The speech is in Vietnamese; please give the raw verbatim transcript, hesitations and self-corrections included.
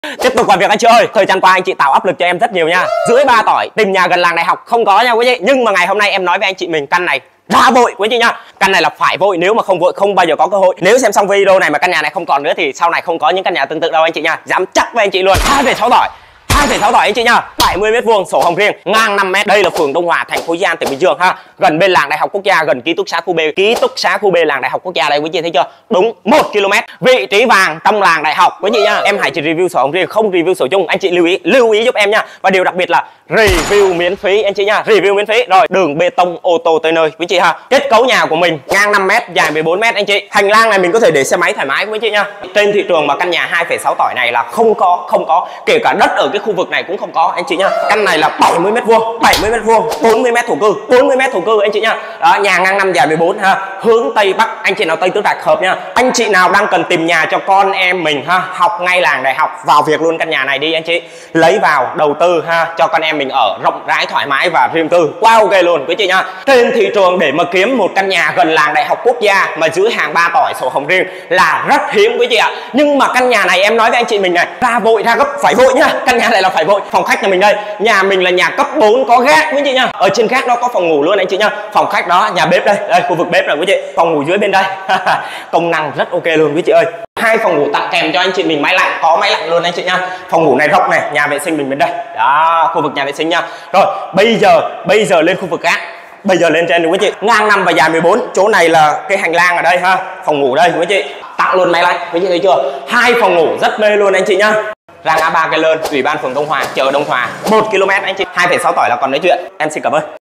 Tiếp tục làm việc anh chị ơi. Thời gian qua anh chị tạo áp lực cho em rất nhiều nha. Dưới ba tỏi tìm nhà gần làng đại học không có nha quý chị. Nhưng mà ngày hôm nay em nói với anh chị mình căn này ra vội quý chị nha. Căn này là phải vội, nếu mà không vội không bao giờ có cơ hội. Nếu xem xong video này mà căn nhà này không còn nữa thì sau này không có những căn nhà tương tự đâu anh chị nha. Dám chắc với anh chị luôn. hai phẩy sáu tỏi. hai phẩy sáu tỏi anh chị nha. bảy mươi mét vuông, sổ hồng riêng, ngang năm mét. Đây là phường Đông Hòa, thành phố Di An, tỉnh Bình Dương ha. Gần bên làng Đại học Quốc gia, gần ký túc xá khu B. Ký túc xá khu B làng Đại học Quốc gia đây quý chị thấy chưa? Đúng một ki lô mét. Vị trí vàng trong làng đại học quý chị nha. Em hãy chỉ review sổ hồng riêng, không review sổ chung. Anh chị lưu ý, lưu ý giúp em nha. Và điều đặc biệt là review miễn phí anh chị nha. Review miễn phí. Rồi, đường bê tông ô tô tới nơi quý chị ha. Kết cấu nhà của mình ngang năm mét, dài mười bốn mét anh chị. Hành lang này mình có thể để xe máy thoải mái quý chị nha. Trên thị trường mà căn nhà hai phẩy sáu tỏi này là không có, không có. Kể cả đất ở cái khu vực này cũng không có anh chị nha. Căn này là bảy mươi mét vuông, bảy mươi mét vuông, bốn mươi mét thổ cư, bốn mươi mét thổ cư anh chị nha. Đó, nhà ngang năm dài mười bốn ha, hướng tây bắc. Anh chị nào tây tứ trạch hợp nha. Anh chị nào đang cần tìm nhà cho con em mình ha, học ngay làng đại học, vào việc luôn căn nhà này đi anh chị. Lấy vào đầu tư ha, cho con em mình ở rộng rãi thoải mái và riêng tư. Quá ok luôn quý chị nha. Trên thị trường để mà kiếm một căn nhà gần làng đại học quốc gia mà dưới hàng ba tỏi sổ hồng riêng là rất hiếm quý chị ạ. Nhưng mà căn nhà này em nói với anh chị mình này, ra vội ra gấp phải vội nhá. Căn nhà này là phải vội. Phòng khách nhà mình đây, nhà mình là nhà cấp bốn có gác quý chị nha. Ở trên gác đó có phòng ngủ luôn anh chị nha. Phòng khách đó, nhà bếp đây, đây khu vực bếp này quý chị. Phòng ngủ dưới bên đây. Công năng rất ok luôn quý chị ơi. Hai phòng ngủ tặng kèm cho anh chị mình máy lạnh, có máy lạnh luôn anh chị nha. Phòng ngủ này rộng này, nhà vệ sinh mình bên đây. Đó, khu vực nhà vệ sinh nha. Rồi, bây giờ bây giờ lên khu vực gác. Bây giờ lên trên quý chị. Ngang năm và dài mười bốn. Chỗ này là cái hành lang ở đây ha. Phòng ngủ đây quý chị. Tặng luôn máy lạnh, quý chị thấy chưa? Hai phòng ngủ rất mê luôn anh chị nhá. Ra ngã ba Cây Lơn, Ủy ban phường Đông Hòa, chợ Đông Hòa, một ki lô mét anh chị. hai phẩy sáu tỏi là còn nói chuyện. Em xin cảm ơn.